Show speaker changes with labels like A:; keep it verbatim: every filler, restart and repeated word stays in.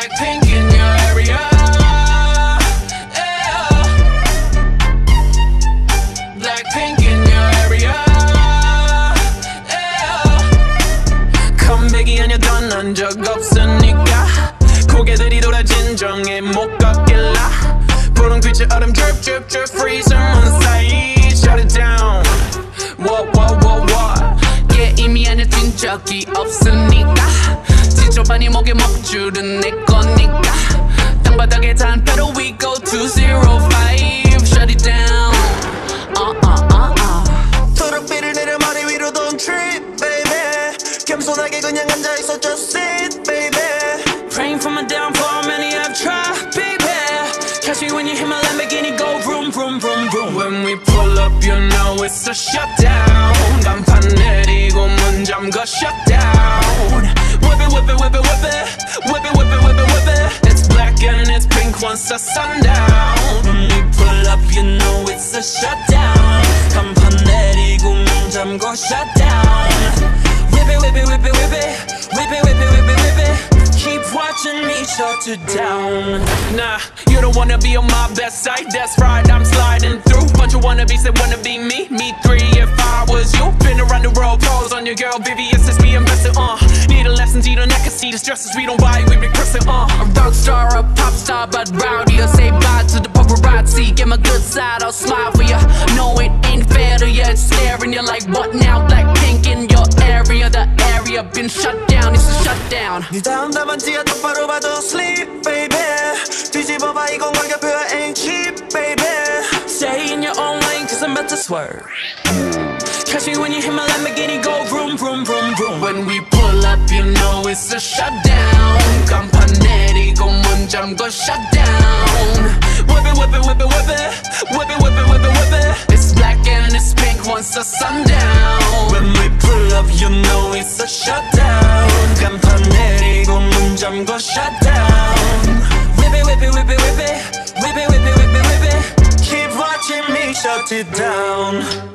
A: Blackpink in your area. Yeah. Blackpink in your area. Yeah. 컴백이 아니야 떠난 적 없으니까 고개들이 돌아 진정에 못 걷길라 분홍빛의 얼음 drip drip drip freezer 문 사이 shut it down. What what what what 게임이 아니야 뛴 적이 없으니까 지저분이 목에 먹줄은 내 거니까 땅바닥에 단패로 we go two zero five shut it down. uh uh uh uh
B: 초록빛을 내려 머리 위로 don't trip baby 겸손하게 그냥 앉아있어 just sit baby
A: praying for my downfall many have tried baby catch me when you hear my Lamborghini go vroom vroom vroom vroom when we pull up you know it's a shutdown 간판 내리고 문 잠궈 shutdown whip it whip it whip it whip it whip it whip it whip it whip it it's black and it's pink once the sundown
B: when we pull up you know it's a shutdown 간판 내리고 문 잠궈 shutdown whip it whip it whip it whip it whip it whip it whip it whip it keep watching me shut it down.
A: Nah, you don't wanna be on my best side. That's right, I'm sliding through. Bunch of wannabes that wanna be me. Me three if I was you. Been around the world, pros on your girl. B T S is being invested, uh. Need a lesson, you don't can see the stresses we don't buy. We be pressing, uh. A rock star, a pop star, but rowdy. I say bye to the paparazzi. Get my good side, I'll smile for ya. No, it ain't fair to ya. It's staring you like what now? Blackpink in your area. The area been shut down. It's a shutdown.
B: 네 다음 답안지가 똑바로 봐도 sleep baby 뒤집어봐 이건 가격표야 ain't cheap baby
A: Stay in your own lane cause I'm about to swerve catch me when you hear my Lamborghini go vroom vroom vroom vroom when we pull up you know it's a shutdown 간판 내리고 문 잠궈 shutdown whip it whip it whip it whip it whip it whip it whip it whip it it's black and it's pink once the sundown
B: when we pull up you know it's a shutdown 간판 내리고 문 잠궈 shutdown whip it whip it whip it whip it whip it whip it whip it whip it keep watching me shut it down.